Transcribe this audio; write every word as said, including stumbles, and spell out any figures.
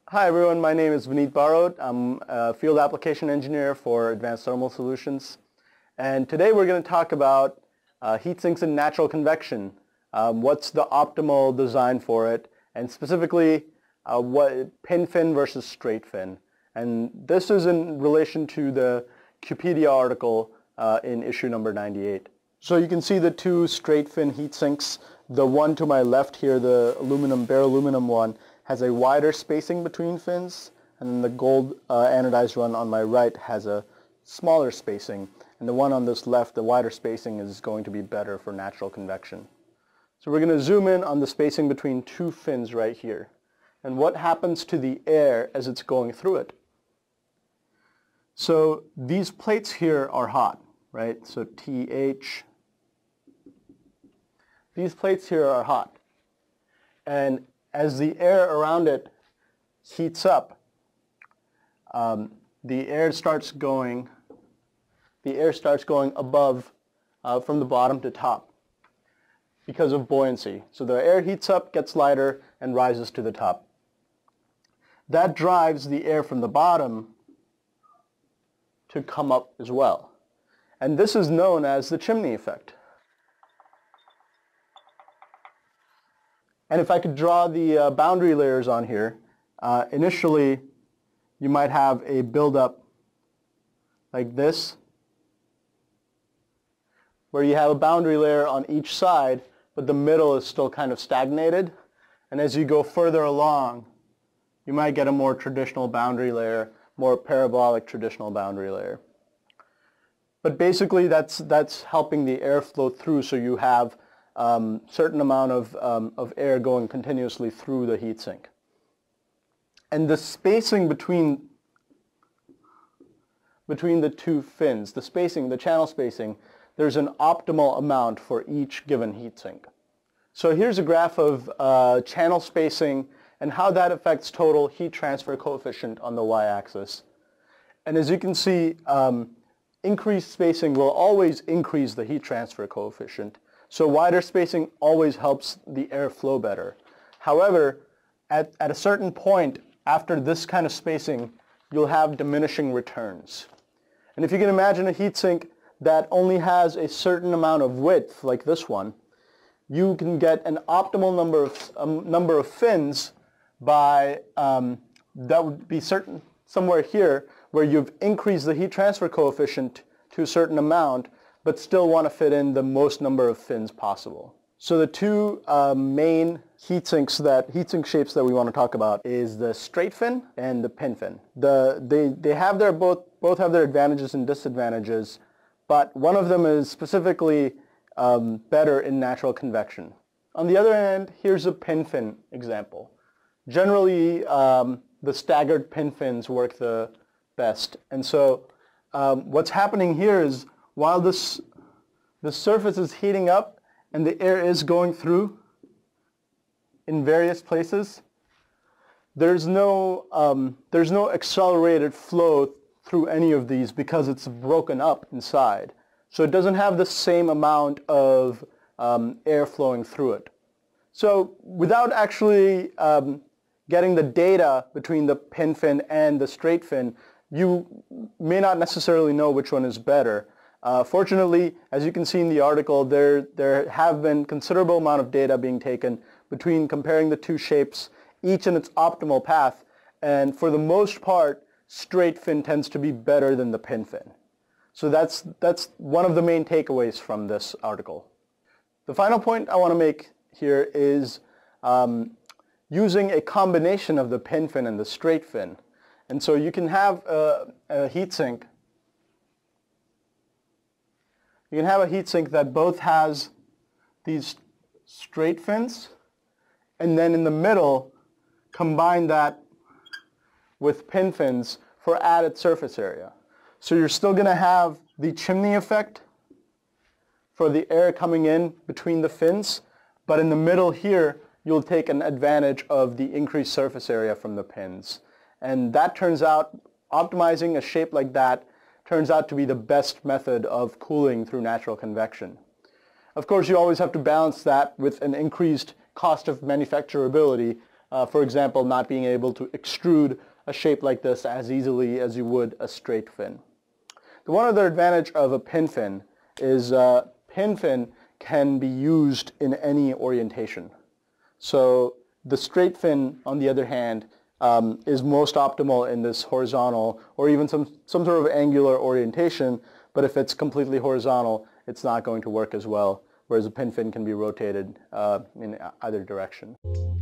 Hi everyone, my name is Vineet Barod. I'm a field application engineer for Advanced Thermal Solutions. And today we're going to talk about uh, heat sinks in natural convection. Um, what's the optimal design for it, and specifically uh, what pin fin versus straight fin. And this is in relation to the Qpedia article uh, in issue number ninety-eight. So you can see the two straight fin heat sinks. The one to my left here, the aluminum, bare aluminum one, has a wider spacing between fins, and then the gold uh, anodized one on my right has a smaller spacing, and the one on this left, the wider spacing, is going to be better for natural convection. So we're going to zoom in on the spacing between two fins right here, and what happens to the air as it's going through it. So these plates here are hot, right? So T H. These plates here are hot, and as the air around it heats up, um, the air starts going. The air starts going above, uh, from the bottom to top, because of buoyancy. So the air heats up, gets lighter, and rises to the top. That drives the air from the bottom to come up as well, and this is known as the chimney effect. And if I could draw the uh, boundary layers on here, uh, initially you might have a buildup like this, where you have a boundary layer on each side, but the middle is still kind of stagnated. And as you go further along, you might get a more traditional boundary layer, more parabolic traditional boundary layer. But basically that's, that's helping the air flow through, so you have Um, certain amount of, um, of air going continuously through the heatsink. And the spacing between, between the two fins, the spacing, the channel spacing, there's an optimal amount for each given heatsink. So here's a graph of uh, channel spacing and how that affects total heat transfer coefficient on the y-axis. And as you can see, um, increased spacing will always increase the heat transfer coefficient. So wider spacing always helps the air flow better. However, at, at a certain point, after this kind of spacing, you'll have diminishing returns. And if you can imagine a heatsink that only has a certain amount of width, like this one, you can get an optimal number of, um, number of fins by, um, that would be certain, somewhere here, where you've increased the heat transfer coefficient to a certain amount, but still want to fit in the most number of fins possible. So the two uh, main heat sinks that heatsink shapes that we want to talk about is the straight fin and the pin fin. The they they have their both both have their advantages and disadvantages, but one of them is specifically um, better in natural convection. On the other hand, here's a pin fin example. Generally, um, the staggered pin fins work the best, and so um, what's happening here is, while this, the surface is heating up and the air is going through in various places, there's no, um, there's no accelerated flow through any of these because it's broken up inside. So it doesn't have the same amount of um, air flowing through it. So without actually um, getting the data between the pin fin and the straight fin, you may not necessarily know which one is better. Uh, fortunately, as you can see in the article, there, there have been considerable amount of data being taken between comparing the two shapes, each in its optimal path, and for the most part, straight fin tends to be better than the pin fin. So that's, that's one of the main takeaways from this article. The final point I want to make here is um, using a combination of the pin fin and the straight fin. And so you can have a, a heatsink You can have a heatsink that both has these straight fins, and then in the middle, combine that with pin fins for added surface area. So you're still going to have the chimney effect for the air coming in between the fins, but in the middle here, you'll take an advantage of the increased surface area from the pins. And that turns out, optimizing a shape like that turns out to be the best method of cooling through natural convection. Of course, you always have to balance that with an increased cost of manufacturability Uh, for example, not being able to extrude a shape like this as easily as you would a straight fin. The one other advantage of a pin fin is uh, pin fin can be used in any orientation. So the straight fin, on the other hand, um, is most optimal in this horizontal or even some, some sort of angular orientation, but if it's completely horizontal, it's not going to work as well, whereas a pin fin can be rotated uh, in either direction.